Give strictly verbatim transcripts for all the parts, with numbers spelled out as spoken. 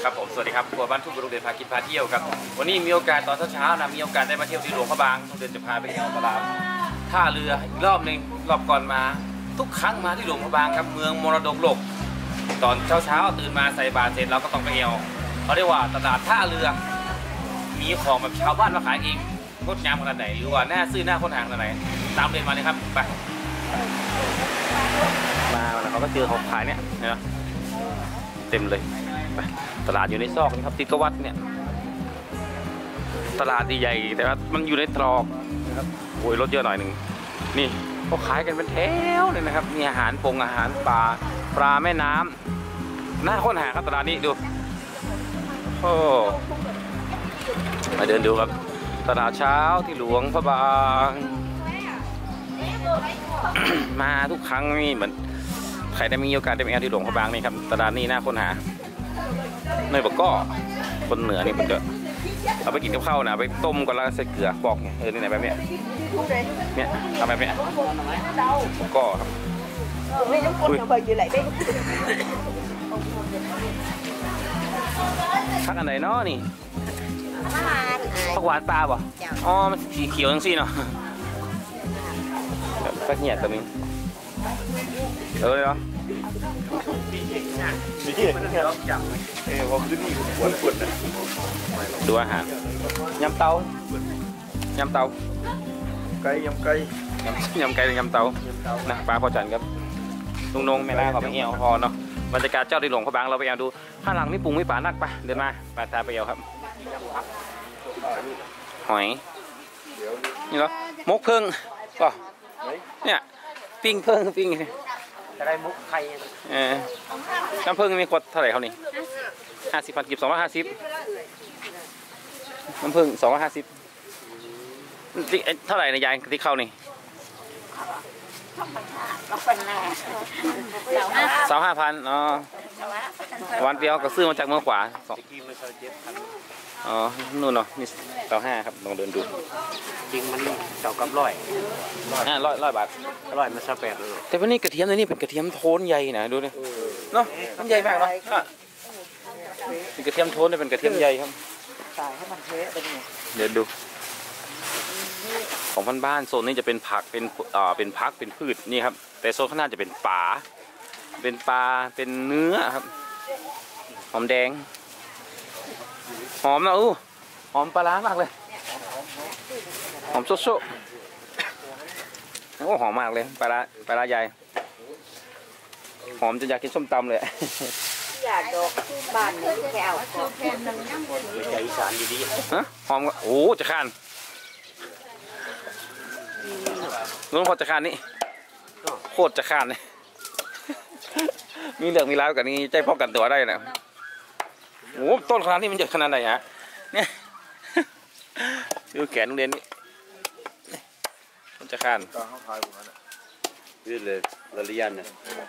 ครับผมสวัสดีครับครัวบ้านทุ่งกรุงเดชพากินพาเที่ยวครับวันนี้มีโอกาสตอนเช้าๆนะมีโอกาสได้มาเที่ยวที่หลวงพระบางต้องเดินจะพาไปเที่ยวตลาดท่าเรืออีกรอบหนึ่งรอบก่อนมาทุกครั้งมาที่หลวงพระบางครับเมืองมรดกโลกตอนเช้าๆตื่นมาใส่บาตรเสร็จเราก็ต้องไปเที่ยวเขาเรียกว่าตลาดท่าเรือมีของแบบชาวบ้านมาขายเองงดงามขนาดไหนหรือว่าหน้าซื่อหน้าค้นหาขนาดไหนตามเดินมาเลยครับไปมาแล้วเขาก็เจอของขายเนี่ยนะเต็มเลยไปตลาดอยู่ในซอกนี่ครับติดกับวัดเนี่ยตลาดใหญ่แต่ว่ามันอยู่ในตรอกนะครับโอ้ยรถเยอะหน่อยหนึ่งนี่เขาขายกันเป็นแถวเลยนะครับมีอาหารปงอาหารปลาปลาแม่น้ำน่าค้นหาครับตลาดนี้ดูโอ้มาเดินดูครับตลาดเช้าที่หลวงพระบาง มาทุกครั้งนี่เหมือนใครได้มีโอกาสได้ไปแอลที่หลวงพระบางนี่ครับตลาดนี้น่าค้นหาเนยบอกก็คนเหนือนี่มันจะเอาไปกินกับข้าวนะไปต้มก่อนแล้วใส่เกลือปอกเนี่ยเออนี่ไหนแบบเนี้ยเนี่ยทำแบบเนี้ยก็ครับทักอันไหนเนาะนี่ผักหวานปลาบ่อ๋อมันสีเขียวจังสิเนาะสักเหยียดตัวนี้เออเลยเหรอดูอาหารยำเตายำเตาไก่ยำไก่ยำไก่ยำเตานะปลาพอจันครับลุงนงแม่ล่าเขาไม่เอี่ยวพอเนาะบรรยากาศเจ้าที่หลวงพระบางเราไปเอาดูข้างหลังไม่ปรุงไม่ป่านักปะเดินมาปลาตาไปเอาครับหอยนี่เหรอมกเพิ่งก็เนี่ยปิ้งเพิ่งปิ้งจะได้มุกไข่เออน้ำผึ้งมีขวดเท่าไหร่เขานี่ห้าสิบพันกิบสองร้อยห้าสิบน้ำผึ้งสองร้อยห้าสิบเท่าไหร่ในยายที่เข้านี่สองห้าพันอ๋อวันเดียวก็ซื้อมาจากเมืองขวาสองอ๋อนู่นเนาะนี่เต่าห้าครับลองเดินดูจริงมันเต่ากับร้อยห้าร้อยร้อยบาทร้อยมันสักแปดเลยแต่วันนี้กระเทียมในนี่เป็นกระเทียมโทนใหญ่นะดูเนี่ยเนาะมันใหญ่มากเนาะเป็นกระเทียมโทนเนี่ยเป็นกระเทียมใหญ่ครับตายให้มันเทะเป็นไงเดี๋ยวดูของบ้านๆโซนนี้จะเป็นผักเป็นอ่าเป็นพักเป็นพืชนี่ครับแต่โซนข้างหน้าจะเป็นป่าเป็นปลาเป็นเนื้อครับหอมแดงหอมนะอู้หอมปลาล้ามากเลยหอมโซ่ๆโอ้หอมมากเลยปลาปลาใหญ่หอมจนอยากกินส้มตำเลยอยากดอกบ้านนี้แก้วใจอีสานดีๆฮะหอมโอ้จะขานลุงพอจะขานนี่โคตรจะขานเลยมีเหลืองมีลายกันนี้ใจพ่อกันตัวได้นะโอ้ต้นขนาดนี้มันจะขนาดไหนฮะเนี่ยดูแขนโรงเรียนนี่มันจะขานยืดเลยละลิยันนะ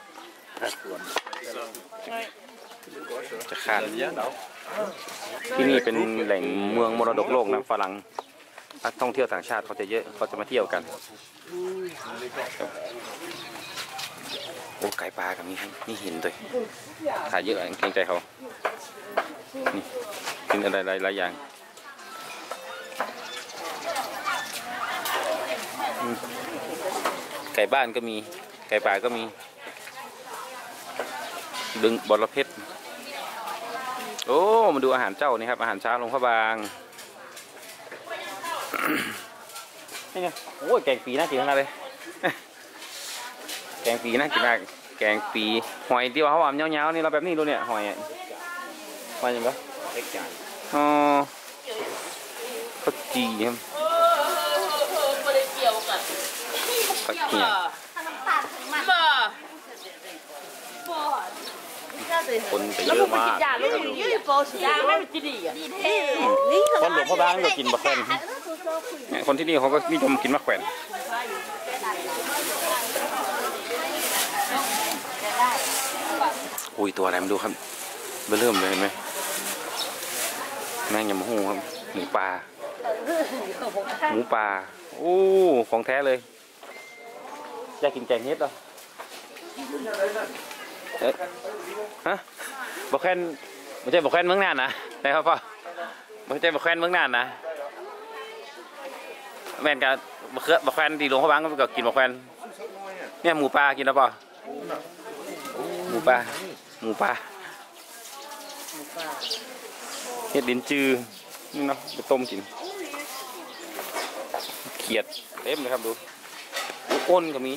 จะขานที่นี่เป็นแหล่งเมืองมรดกโลกนะฝรั่งนักท่องเที่ยวต่างชาติเขาจะเยอะเขาจะมาเที่ยวกันโอ้ไก่ปลากับนี่นี่เห็นด้วยขายเยอะเกรงใจเขานี่กินอะไรหลายอย่างไก่บ้านก็มีไก่ป่าก็มีดึงบอระเพ็ดโอ้มาดูอาหารเจ้านี่ครับอาหารเช้าหลวงพระบางนี่ไงโอ้ยแกงปีน่ากินขนาดเลยแกงปีน่ากินมากแกงปีหอยที่ว่าเขาว่าเงี้ยวๆนี่เราแบบนี้ดูเนี่ยหอยหอยยังไงเล็กจานอ๋อผักจีครับผักเกี๊ยวคนไปเยอะมากคนหลวงพ่อบ้านก็กินมะแขวนคนที่นี่เขาก็นิยมกินมะแขวนอุ้ยตัวอะไรมาดูครับเริ่มเลยเห็นไหมแม่งยำหูครับหมูปลาหมูปลาโอ้ของแท้เลยอยากกินแกงเฮ็ดเหรอเอ๊ะฮะบอกแค่ไม่ใช่บอกแควนเมืองน่านนะได้ครับพ่อไม่ใช่บอกแควนเมืองน่านนะแม่นกับบอกบอกแควนที่หลวงพระบางก็กินบอกแควนเนี่ยหมูปลากินแล้วป่ะหมูปลาหมูปลาเห็ดดินจือนี่เนาะไปต้มกินเขียดเต็มเลยครับดูอ้นก็มี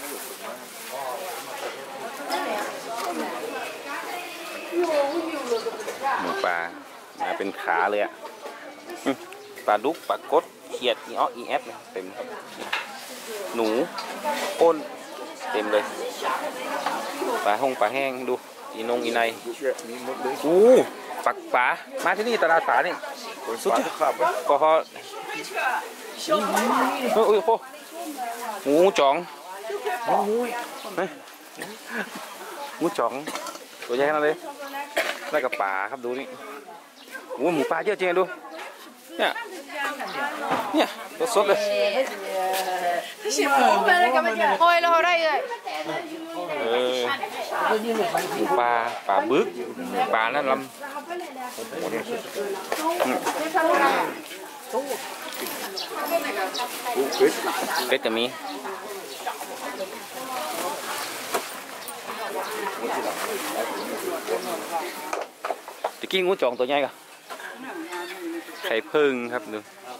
หมูปลาเป็นขาเลยอะปลาดุกปลากดเขียดอีอ้ออีแอฟเต็มครับหนูอ้นเต็มเลยปลาห้องปลาแห้งดูอีนงอีในอู้ปักปลามาที่นี่ตลาดปลาเนี่ยสุดยอดพอพอโอ้ยโอ้หมูจ่องหมูจ่องตัวใหญ่ขนาดเลยได้กับปลาครับดูนี่โอ้หมูปลาเยอะจริงดูเนี่ยเนี่ยตัวสดเลยโอ้ยเราได้เลยเออหมูปลาปลาบึกปลานั่นลำเป็ดก็มีตะกี้งูจ่องตัวใหญ่ก่ะไข่พึ่งครับดู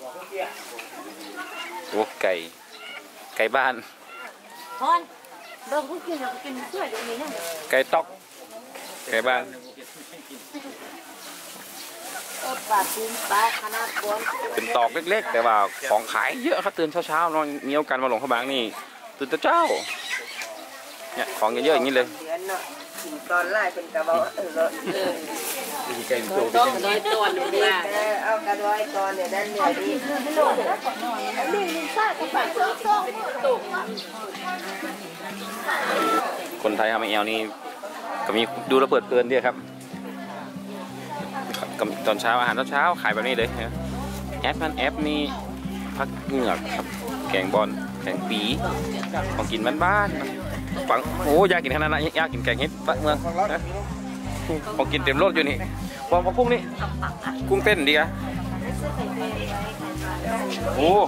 โอ้ไก่ไก่บ้านฮอนเดิมเขากินเรากินเพื่อเดี๋ยวนี้นะไก่ตอกไก่บ้านปลาตีนปลาขนาดก้อนเป็นตอกเล็กๆแต่ว่าของขายเยอะครับตื่นเช้าๆนอนมีโอกาสมาหลงพระบางนี่ตื่นแต่เช้าเนี่ยของเยอะๆอย่างนี้เลยตอนไล่เป็นกระบอกเออเออต้องน้อยตัวหนึ่งดีเอากระดอยตอนเนี่ยได้เหนื่อยดีคนไทยทำไอเอลนี่ก็มีดูแลเปิดเพลินดีครับตอนเช้าอาหารตอนเช้าขายแบบนี้เลยแอปนั่นแอปนี่พักเหงือกครับแกงบอลแกงปีของกินบ้านๆปังโอ้ยากกินขนาดนั้นยากกินแกงเฮ็ดปักเมืองนะของกินเต็มรถอยู่นี่วางกุ้งนี่กุ้งเต้นดีอะโอ้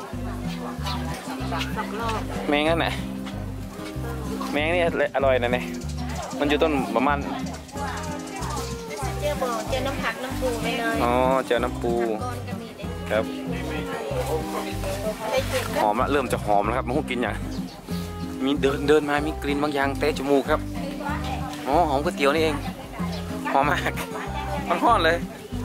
แมงนั่นไหนแมงนี่อร่อยนะเนี่ยมันอยู่ต้นประมาณเจ้าบ่เจ้าน้ำผักน้ำปูไม่เลยอ๋อเจอน้ำปูครับหอมละเริ่มจะหอมแล้วครับมันคงกินอย่างมีเดินเดินมามีกลิ่นบางอย่างเตะจมูกครับอ๋อหอมก๋วยเตี๋ยวนี่เองหอมมากมันห้อนเลย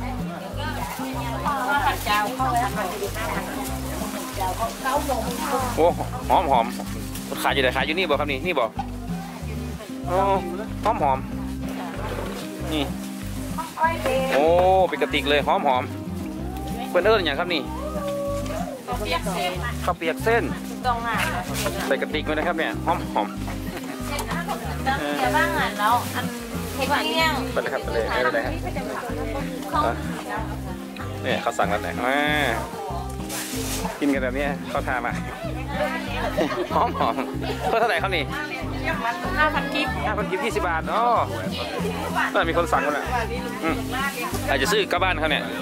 โอ้หอมหอมขายอยู่ไหนขายอยู่นี่บอกครับนี่นี่บอกอ๋อหอมหอมนี่โอ้เป็นกระติกเลยหอมหอมเพื่อนเอิญอย่างครับนี่ข้าวเปียกเส้นใส่กระติกเลยนะครับเนี่ยหอมหอมเดี๋ยวบ้างอ่ะแล้วอันเฮ็ดเงี้ยงไปเลยครับไปเลยไม่เป็นไรครับเนี่ยเขาสั่งแล้วไหนมากินกันแบบนี้เขาทามาหอมหอมเท่าไหร่ครับนี่ห้าพันกิฟต์ห้าพันกิฟต์ยี่สิบบาทอ๋อน่ามีคนสั่งกันแหละอาจจะซื้อกลับบ้านเขาเนี่ย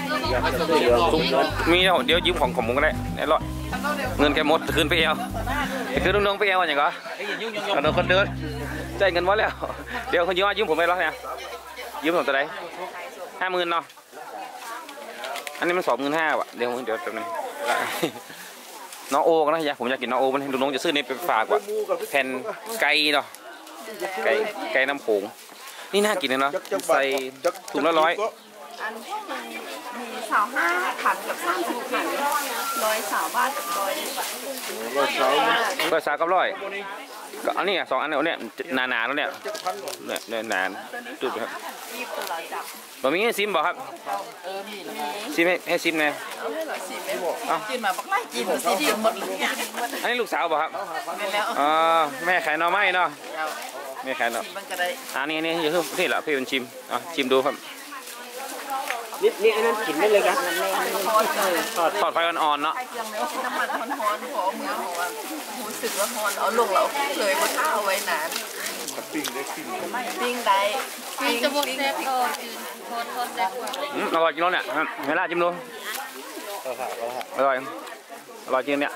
มีเดี๋ยวยืมของของมึงก็ได้แน่รอดเงินแกหมดคืนไปเอวคืนน้องๆไปเอวอย่างก็เอาโดนคนเดินใจเงินหมดแล้วเดี๋ยวคนยืมยืมผมไปแล้วเนี่ยยืมผมตัวไหนห้าหมื่นเนาะอันนี้มันสองหมื่นห้าว่ะเดี๋ยวเดี๋ยวแป๊บนึงน้องโอกันนะอยากผมอยากกินน้องโอมันดูน้องจะซื้อนี่ไปฝากว่ะแผ่นไก่เนาะไก่ไก่น้ำโขงนี่น่ากินเลยเนาะใส่ถุงละร้อยอันมีสาวห้าขันกับสามสิบขันร้อยสาวบาทร้อยร้อยสาวร้อยสาวกับร้อยก็อันนี้สองอันเนี่ยหนาๆแล้วเนี่ยเนี่ยหนาจุดครับบะหมี่ซิมบอกครับซิมให้ให้ซิมไงกินมาบอกไล่กินสิที่หมดเลยอันนี้ลูกสาวบอกครับอ๋อแม่ขายหน่อไม้เนาะแม่ขายหน่ออันนี้นี่อยู่ที่นี่แหละพี่เป็นชิมอ่ะชิมดูครับนี่นี่อันนั้นกินได้เลยครับทอดทอดไฟอ่อนๆเนาะน้ำมันฮอนๆหัวมือหัวหูสึกว่าฮอนเอาลงเราเคยมาข้าวไว้นานปิ้งได้ปิ้งปิ้งได้ปิ้งจะหมดแซ่บก็จืดอืมอร่อยจริงเนาะเนี่ยเวลาจิ้มดูอร่อยอร่อยจริงเนี่ย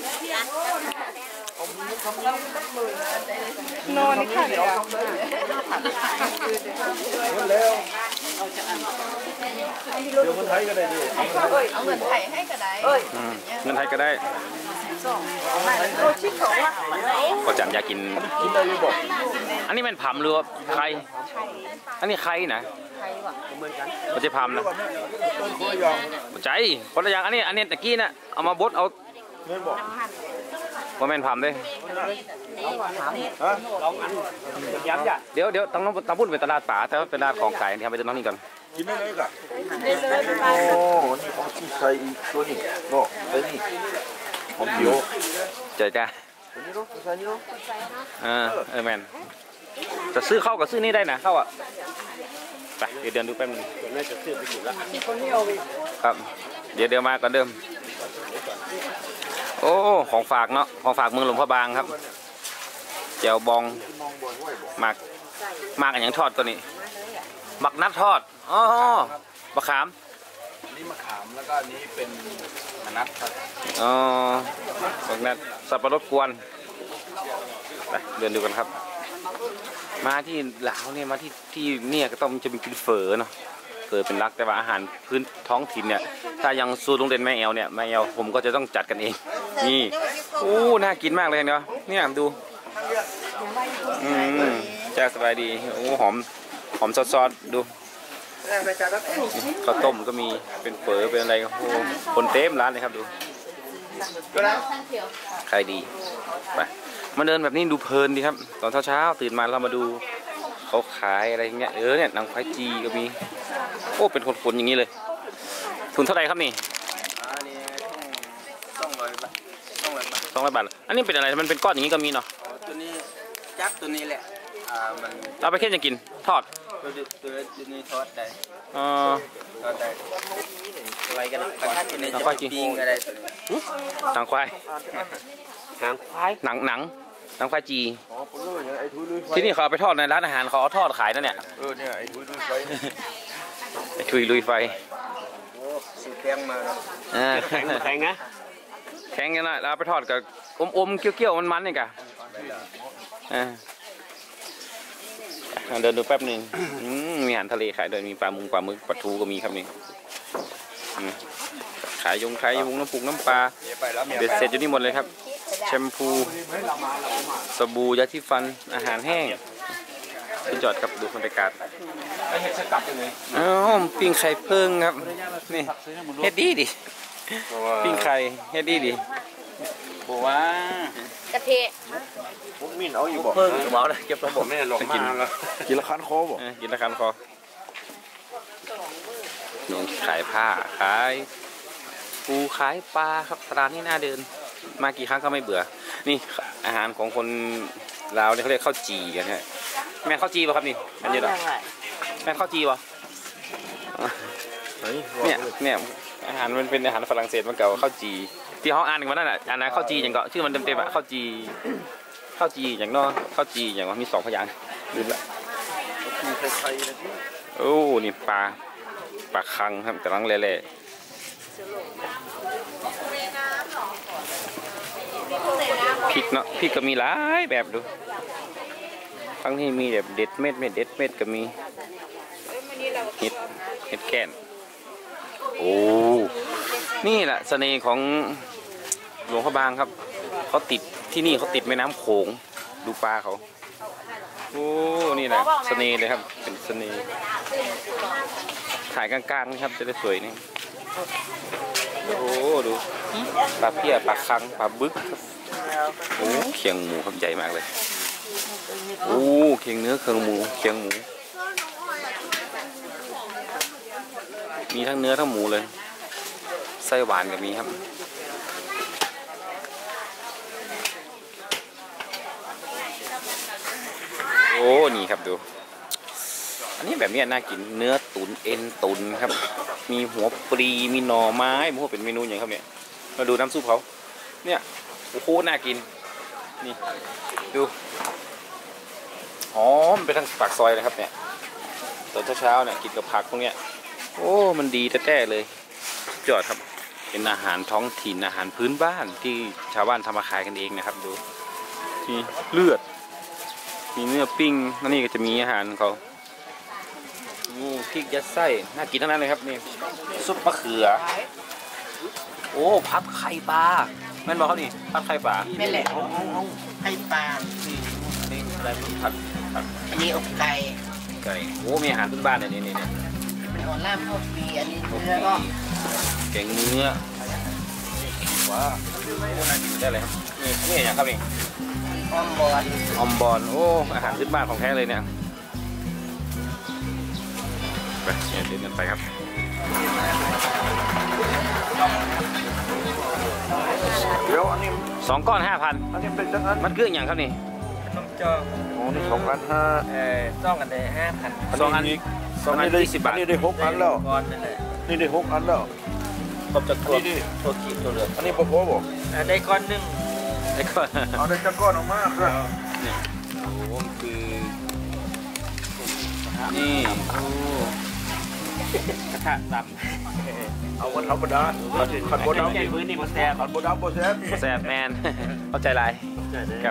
นอนนี่ค่ะเดี๋ยวเร็วเดี๋ยวคนไทยก็ได้ดิเอาเงินไทยให้ก็ได้อืมเงินไทยก็ได้โรชิของว่าก็จันอยากกินกินได้เลยบอกอันนี้มันผำหรือว่าไข่อันนี้ไข่นะไม่ใช่ผำนะต้นกล้วยยองใจคนละอย่างอันนี้อันนี้ตะกี้น่ะเอามาบดเอาเงินบอกว่าแม่นผำเด้ฮะสองอันย้ำจ้ะเดี๋ยวเดี๋ยวต้องต้องพูดเป็นตลาดป่าแต่ว่าเป็นตลาดของไก่ที่ทำไปตรงนี้ก่อนกินได้เลยกะโอ้นี่เขาที่ใส่อีกตัวนี้บอกไอ้นี่หอมเดียวเจอจ้าตัวนี้รู้ใส่นี่รู้เออเออแมนจะซื้อเข้ากับซื้อนี่ได้นะเข้าอ่ะไปเดี๋ยวเดินดูแป๊บนึงตัวนี้จะซื้อไปกินละครับเดี๋ยวเดี๋ยวมาก่อนเดิมโอ้ของฝากเนาะของฝากเมืองหลวงพระบางครับแจ่วบองหมักหมักอันอย่างทอดตัวนี้หมักนัดทอดอ๋อมะขามนี่มะขามแล้วก็อันนี้เป็นมะนัดครับอ๋อหมักนัดสับปะรดกวนไปเดินดูกันครับ มาที่ลาวเนี่ยมาที่ที่เนี่ยก็ต้องจะมีกินเฝอเนาะเฝอเป็นรักแต่ว่าอาหารพื้นท้องถิ่นเนี่ยถ้ายังซูโรงเรียนแม่แอลเนี่ยแม่แอลผมก็จะต้องจัดกันเองนี่โอ้น่ากินมากเลยเนาะเนี่ยดูอืมจ้าสบายดีโอ้หอมหอมซอสๆดูข้าวต้มก็มีเป็นเฝอเป็นอะไรโอ้คนเต็มร้านเลยครับดูใครดีไปมาเดินแบบนี้ดูเพลินดีครับตอนเช้าๆตื่นมาเรามาดูเขาขายอะไรอย่างเงี้ยเออเนี่ยนางควายจีก็มีโอ้เป็นคนๆอย่างนี้เลยทุนเท่าไหร่ครับนี่อันนี้ต้องร้อยบาทต้องร้อยบาทสองร้อยบาทอันนี้เป็นอะไรมันเป็นก้อนอย่างนี้ก็มีเนาะตัวนี้จับตัวนี้แหละอ่ามันเอาไปแค่จะกินทอดตัวตัวตัวนี้ทอดได้อ๋อทอดได้อะไรกันนะถ้ากินในจะปิ้งก็ได้ตัวนี้หนังควายหางควายหนังหนังหนังควายจีอ๋อผมรู้อย่างไอ้ทุยลุยไฟที่นี่เขาเอาไปทอดในร้านอาหารเขาเอาทอดขายนั่นเนี่ยเออเนี่ยไอ้ทุยลุยไฟไอ้ชุยลุยไฟโอ้สีแข็งมาแล้วอ่าแข็งแข็งนะแข็งกันนะแล้วเอาไปทอดกับอมๆเกี้ยวๆมันๆนี่กะอ่าเดินดูแป๊บหนึ่งอืมมีอาหารทะเลขายด้วยมีปลามุงปลาหมึกปลาทูก็มีครับนี่อืมขายยงขายยงน้ำปุกน้ำปลาเบ็ดเสร็จอยู่นี่หมดเลยครับแชมพูสบู่ยาที่ฟันอาหารแห้งคุณจอดครับดูบรรยากาศอ๋อปิ้งไข่เพิ่งครับนี่เฮ็ดดีดิปิ้งไข่เฮ็ดดีดิบอกว่ากะเทะพวกมินเอาอยู่บอกเพิ่งเมาเลยเก็บระบบไม่ได้หลอกมาแล้วกินละคันคอบอกกินละคันคอนี่ขายผ้าขายปูขายปลาครับร้านนี้น่าเดินมากี่ครั้งก็ไม่เบื่อนี่อาหารของคนลาวเนี่ยเขาเรียกข้าวจีกันฮะแม่ข้าวจีป่ะครับนี่อันนี้เหรอแม่ข้าวจีป่ะเนี่ยเนี่ยอาหารมันเป็นอาหารฝรั่งเศสมันเก่าข้าวจีที่เขาอ่านกันมานั่นแหละอ่านนะข้าวจีอย่างก็ชื่อมันเต็มๆอะข้าวจีข้าวจีอย่างนอกข้าวจีอย่างว่ามีสองพยางค์ลืมละมีไข่ๆนะที่โอ้นี่ปลาปลาคังครับกำลังเละๆพริกเนาะพริกก็มีหลายแบบดูทั้งที่มีแบบเด็ดเม็ดไม่เด็ดเม็ดก็มีเห็ดเห็ดแก่นโอ้นี่แหละเสน่ห์ของหลวงพระบางครับเขาติดที่นี่เขาติดแม่น้ำโขงดูปลาเขาโอ้นี่แหละเสน่ห์เลยครับเป็นเสน่ห์ถ่ายกลางๆนะครับจะได้สวยนี่โอ้ดูปลาเพี้ยปลาคังปลาบึกครับโอ้เคียงหมูครับใหญ่มากเลยโอ้เคียงเนื้อเคียงหมูเคียงหมูมีทั้งเนื้อทั้งหมูเลยไส้หวานก็มีครับโอ้นี่ครับดูอันนี้แบบนี้น่ากินเนื้อตุ๋นเอ็นตุ๋นครับมีหัวปลีมีหน่อไม้โอ้โหเป็นเมนูอย่างครับเนี่ยมาดูน้ำซุปเขาเนี่ยโอ้โหน่ากินนี่ดูหอมไปทั้งปากซอยเลยครับเนี่ยตอนเช้าๆเนี่ยกินกับผักพวกเนี้ยโอ้มันดีแท้ๆเลยยอดครับเป็นอาหารท้องถิ่นอาหารพื้นบ้านที่ชาวบ้านทำมาขายกันเองนะครับดูมีเลือดมีเนื้อปิ้งแล้วนี่ก็จะมีอาหารของเขาโอ้พริกยัดไส้น่ากินทั้งนั้นเลยครับนี่ซุปมะเขือโอ้พับไข่ปลาแม่นบอกเขานี่พับไข่ปลาไม่แหละไข่ปลานี่อะไรมันผัดผัดอันนี้อกไก่ไก่โอ้มีอาหารพื้นบ้านเลยนี่นี่นี่เป็นออล่ามข้าวปีอันนี้เนื้อก็แกงเนื้อว้าวโอ้น่ากินได้เลยครับนี่นี่อย่างครับนี่ออมบอลออมบอลโอ้อาหารพื้นบ้านของแท้เลยเนี่ยไปเนี่ยเดินกันไปครับเดี๋ยวอันนี้สองก้อนห้าพันอันนี้เป็นจังอันมันคืออย่างครับนี่น้ำจอกโอ้นี่สองพันห้าเออซ่องกันเลยห้าพันสองอันสองอันได้ยี่สิบบาทอันนี้ได้หกอันแล้วก้อนนั่นแหละนี่ได้หกอันแล้วครบจากตัวอันนี้ดิตัวขีดตัวเหลืองอันนี้พอพอบอกได้ก้อนหนึ่งไอ้ก้อนเอาได้จักก้อนออกมาครับนี่โอ้มันคือนี่โอ้กระทะดำเอาวันธรรมดาขันบดดำใหญ่พื้นนี่มันแซ่บขันบดดำบดแซ่บแซบแมน เข้าใจไรครับ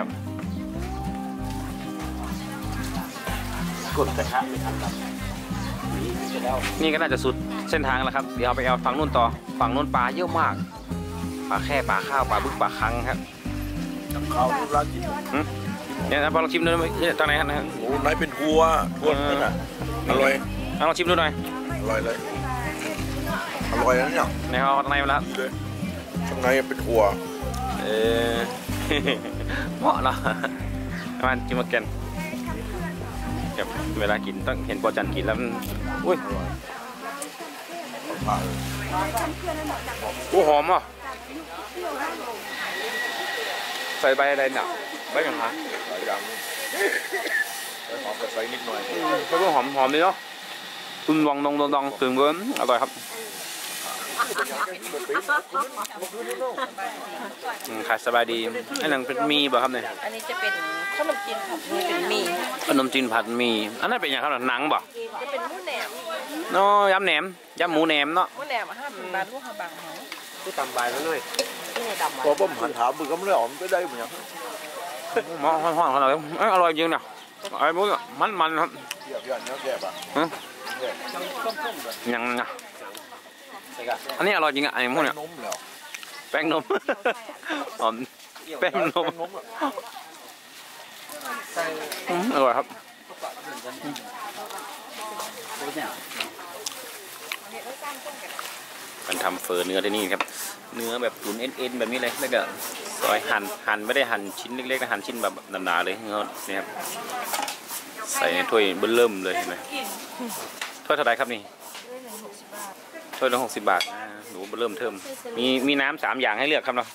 กดกระทะไม่ทันดับนี่ก็น่าจะสุดเส้นทางแล้วครับเดี๋ยวเอาไปเอาฝั่งนู้นต่อฝั่งนู้นปลาเยอะมากปลาแค่ปลาข้าวปลาบึกปลาคังครับข้าวรากินหืมเนี่ยนะพอลองชิมดูหน่อยเนี่ยตอนไหนครับโอ้ไหนเป็นทัวทัวนั่นน่ะอร่อยเอาลองชิมดูหน่อยอร่อยเลยอร่อยนะเนี่ยในเอาข้างในมาแล้วดีเลยข้างในเป็นทัวเออ เหมาะเนาะประมาณกินมาแกนครับเวลากินต้องเห็นปอจันกินแล้วมันอุ้ยโอ้หอมอ่ะใส่ใบอะไรหนักใบอย่างฮะหลายอย่างใส่หอมกับใส่นิดหน่อยใส่พวกหอมหอมดีเนาะตึงดองดองดองดองตึงเบิ้มอร่อยครับอืมขายสบายดีอันนั้นเป็นมีบ่ครับเนี่ยอันนี้จะเป็นขนมจีนผัดนี่เป็นหมี่ขนมจีนผัดหมีอันนั้นเป็นอย่างครับหนังบ่จะเป็นหมูแหนมเนาะยำแหนมยำหมูแหนมเนาะหมูแหนมห้าสิบบาทลูกห้าบาทเหรอที่ตำใบแล้วหน่อยที่ในดำพอผมหันถามมือก็ไม่ได้หอมไม่ได้เหมือนกันหม้อห้อนๆขนาดนี้เอ้ยอร่อยจริงเนี่ยไอ้พวกมันมันๆครับเกี่ยวกับเนื้อแกบอ่ะฮะยังนะอันนี้อร่อยจริงอ่ะไอ้พวกเนี่ยนมแล้วแป้งนมหอมแป้งนมอืมอร่อยครับมันทำเฟอเนื้อที่นี่ครับเนื้อแบบตุ๋นเอ็นๆแบบนี้เลยแล้วก็ซอยหั่นหั่นไม่ได้หั่นชิ้นเล็กๆนะหั่นชิ้นแบบหนาๆเลยนี่ครับใส่ในถ้วยเบิ่มเริ่มเลยเห็นไหมถ้วยเท่าไหร่ครับนี่ถ้วยละหกสิบบาทอ่าหนูเริ่มเทิมมีมีน้ำสามอย่างให้เลือกครับเนาะ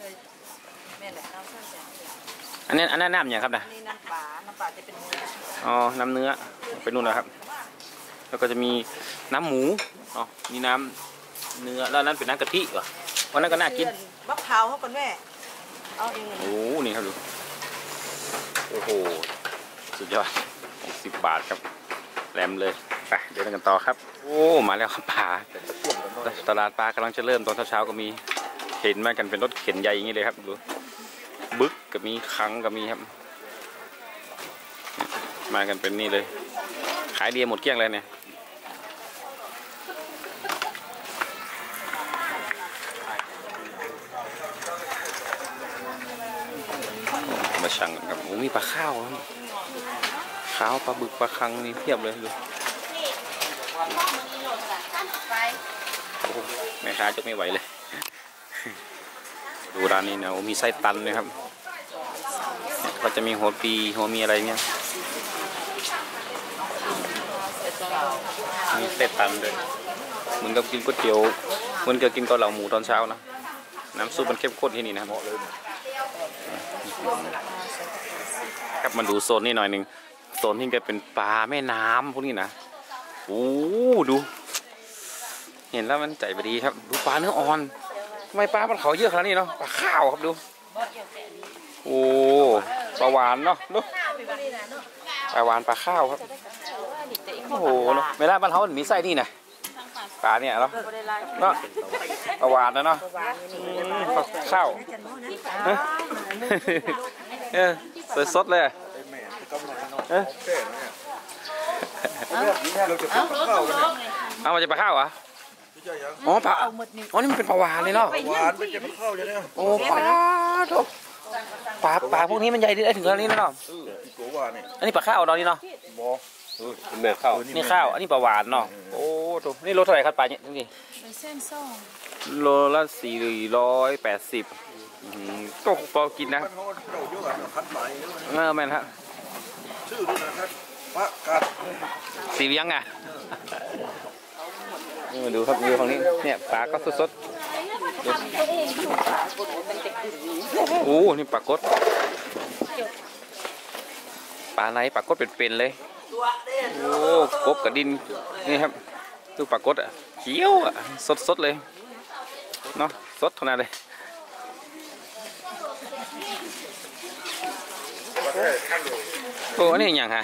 อันนี้อันนั้นน้ำอย่างครับนะนี่น้ำปลา น้ำปลาจะเป็นเนื้ออ๋อน้ำเนื้อเป็นนู่นนะครับ แล้วก็จะมีน้ำหมูอ๋อมีน้ำเนื้อแล้วนั่นเป็นน้ำกะทิเหรอวันนั้นก็น่ากินมะพร้าวเขาก่อนแม่ เอาเองโอ้นี่ครับดูโอ้โหสุดยอดหกสิบบาทครับแรมเลยไปเดินกันต่อครับโอ้มาแล้วครับปลาตลาดปลากำลังจะเริ่มตอนเช้าๆก็มีเห็นมากันเป็นรถเข็นใหญ่อย่างนี้เลยครับดูบึกก็มีคังก็มีครับมากันเป็นนี่เลยขายดีหมดเกลี้ยงเลยเนี่ยมาชั่งกันครับโอ้มีปลาข้าวครับข้าวปลาบึกปลาคังนี่เพียบเลยดูโอ้แม่ค้าจะไม่ไหวเลยดูร้านนี้นะโอ้มีไส้ตันเลยครับก็จะมีหัวปีหัวมีอะไรเนี่ยมีไส้ตันเลยเหมือนกับกินก๋วยเตี๋ยวเหมือนกับกินเกาเหลาหมูตอนเช้านะน้ำซุปมันเข้มข้นที่นี่นะครับครับมาดูโซนนี้หน่อยหนึ่งโซนที่จะเป็นปลาแม่น้ำพวกนี้นะโอ้ดู เห็นแล้วมันใจบดีครับดูปลาเนื้ออ่อนทำไมปลามันเขาเยอะขนาดนี้เนาะปลาข้าวครับดูโอ้ปลาหวานเนาะดูปลาหวานปลาข้าวครับโอ้โหเนาะเวลาบ้านเขามีไส้นี่นะปลาเนี่ยเนาะเนาะปลาหวานนะเนาะข้าวเออสดสดเลยเออเอามาจะปลาข้าวเหรออ๋อปลาอ๋อนี่มันเป็นปลาหวานเลยเนาะหวานเป็นจะข้าวอย่างนี้โอ้ปลาปลาปลาพวกนี้มันใหญ่ได้ถึงขนาดนี้นะเนาะเออที่โกว่านี่อันนี้ปลาข้าวเนาะนี่เนาะบอเป็นแม่ข้าวนี่ข้าวอันนี้ปลาหวานเนาะโอ้ถูกนี่โลเท่าไหร่ครับปลาเนี่ยนี่เส้นส้มโลละสี่ร้อยแปดสิบก็พอกินนะมันเขาเราเยอะกันคัดหมายเยอะเออแม่นฮะชื่อด้วยนะครับปะกัดสีเลี้ยงอ่ะนี่มาดูครับดูฝั่งนี้เนี่ยปลาก็สดๆโอ้นี่ปลากดปลาไหนปลากดเป็นๆเลยโอ้กบกับดินนี่ครับดูปลากดอ่ะเขียวอ่ะสดๆเลยเนาะสดขนาดเลยโอ้อันนี้อย่างฮะ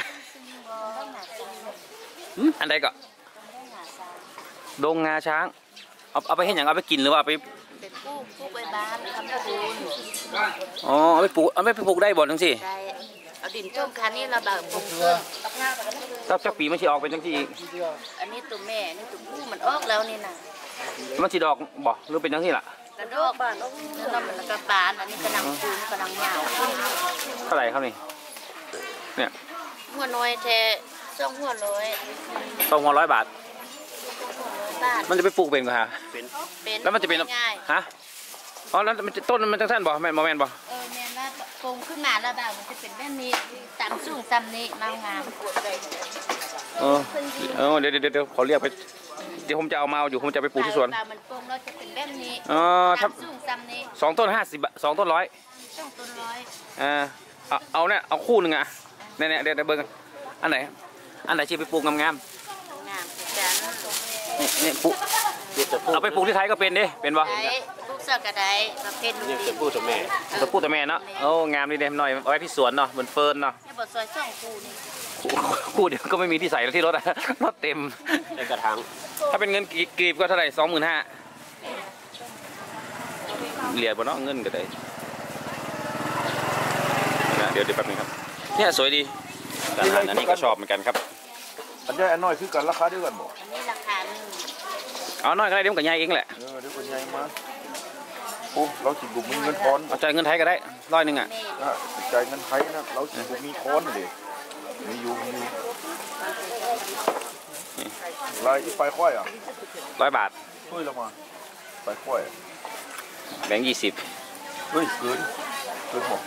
อันใดก็ดงงาช้างเอาเอาไปให้อย่างเอาไปกินหรือว่าเอาไปเป็นผู้ผู้ไปบ้านทำปูนอ๋อเอาไปปลูกเอาไปปลูกได้บ่ทั้งสี่ได้เอาดินต้มคันนี้เราแบบปลูกเพิ่มถ้าเจ้าปีมันสิออกเป็นทั้งสี่อีกอันนี้ตัวแม่อันนี้ตัวผู้มันออกแล้วนี่นะมันสิดอกบ่หรือเป็นทั้งสี่ล่ะกระดอกบ้านแล้วเรามันกระปานอันนี้กระนังปูนกระนังเหงาเท่าไหร่ครับนี่เนี่ยหัวน้อยแท้สองหัวร้อยสองพันร้อยบาทบาทมันจะไปปลูกเป็นก็ฮะเป็นแล้วมันจะเป็นง่ายฮะอ๋อแล้วมันจะต้นมันจังสั้นบ่แม่นบ่แม่นบ่เออแม่ว่าปงขึ้นมาแล้วแบบมันจะเป็นแบบนี้ตามสูงตามนี้มางามเออเออเดี๋ยวเดี๋ยวเดี๋ยวขอเรียกไปเดี๋ยวผมจะเอามาอยู่ผมจะไปปลูกที่สวนแบบมันปงแล้วจะเป็นแบบนี้อ๋อถ้าตามสูงตามนี้สองต้นห้าสิบสองต้นร้อยต้องต้นร้อยอ่าเอาเอาเนี่ยเอาคู่หนึ่งอ่ะเนี่ยเนี่ยเดี๋ยวเดี๋ยวเบิ่งกันอันไหนอันไหนที่ไปปลูกงามงามจันๆนี่นี่ปลูกเอาไปปลูกที่ไทยก็เป็นดิเป็นบ่ได้ลูกสาวกระไดประเภทลูกเรียกดิจะพูดกับแม่ตัวผู้ตัวแม่เนาะโอ้งามดีเด่นหน่อยเอาไว้ที่สวนเนาะบนเฟิร์นเนาะเนี่ยบทซอยสองคู่นี่คู่เดียวก็ไม่มีที่ใส่แล้วที่รถอะ รถเต็มในกระถางถ้าเป็นเงินกรีบก็เท่าไหร่สองหมื่นห้าเหรียญบนเนาะเงินก็ได้นะเดี๋ยวเดี๋ยวแป๊บนึงครับเนี่ยสวยดีอาหารอันนี้ก็ชอบเหมือนกันครับอันใหญ่อันน้อยคือกันราคาเดียวกันบ่อันนี้ราคาหนึ่งเอาน้อยก็ได้เดี๋ยวมันก็ใหญ่เองแหละเออเดี๋ยวคนใหญ่มาโอ้เราสิบุกมีเงินทอนเอาจ่ายเงินไทยก็ได้ร้อยหนึ่งอ่ะแม่นะจ่ายเงินไทยนะเราสิบุกมีทอนเลยมีอยู่มีอยู่ลายที่ไปค่อยอ่ะร้อยบาทช่วยเรามาไปค่อยแบงค์ยี่สิบเฮ้ยเกินเกินหมด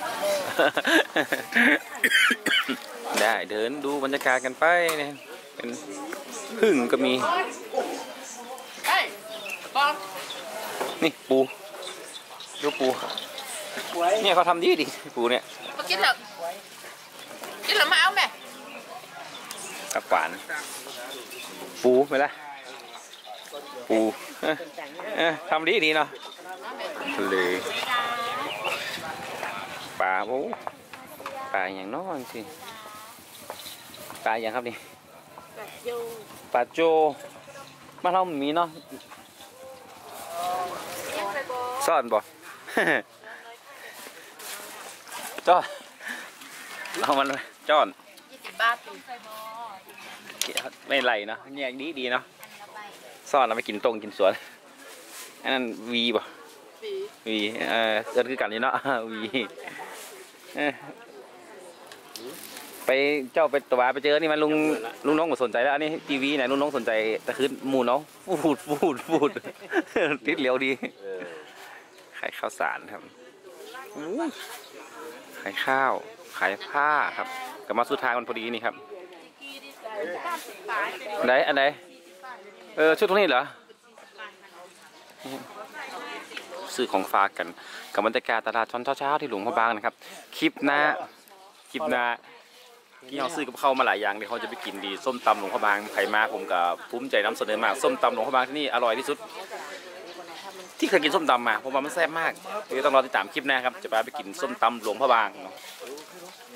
ได้เดินดูบรรยากาศกันไปเนี่ยเป็นพึ่งก็มีนี่ปูดูปูเนี่ยเขาทำดีดีปูเนี่ยมากินเหรอกินเหรอมาเอาแม่กับหวานปูไปละปูเอ้ยเอ้ยทำดีดีเนาะทะเลปลาโอ้ปลาอย่างน้อยสิปลาอย่างครับนี่ปลาโจมานเรามีเนาะซ่อนบ่ จ้อนเอามันจ้อนยี่สิบบาทถึงไม่ไหลเนาะแยกดีดีเนาะซ่อนเราไปกินตรงกินสวนอันนั้นวีบ่วีเออเอิ้นคือกันนี่เนาะ วีเออไปเจ้าไปตัวไปเจอนี่มันลุงลุงน้องก็สนใจแล้วอันนี้ทีวีเนี่ยลุงน้องสนใจแต่คือหมูเนาะฟูดฟูดฟูด ติดเหลียวดีขายข้าวสารครับขายข้าวขายผ้าครับกลับมาสุดทางมันพอดีนี่ครับอันไหนอันไหนเออชุดตรงนี้เหรอซื้อของฝากกันกับบรรยากาศตลาดช้อนเช้าๆที่หลวงพระบางนะครับคลิปหน้าคลิปหน้าที่เราซื้อกับข้าวมาหลายอย่างเดี๋ยวเขาจะไปกินดีส้มตำหลวงพระบางไข่มาผมกับภูมิใจนำเสนอมากส้มตำหลวงพระบางที่นี่อร่อยที่สุดที่เคยกินส้มตำมาผมว่ามันแซ่บมากเดี๋ยวต้องรอติดตามคลิปหน้าครับจะพาไปกินส้มตำหลวงพระบาง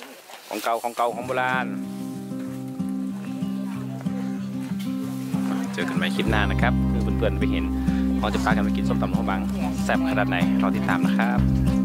ของเก่าของเก่าของโบราณเจจอกันใหม่คลิปหน้านะครับคือเพื่อนๆไปเห็นเราจะพากันไปกินส้มตำหัวบางแซ่บขนาดไหนรอติดตามนะครับ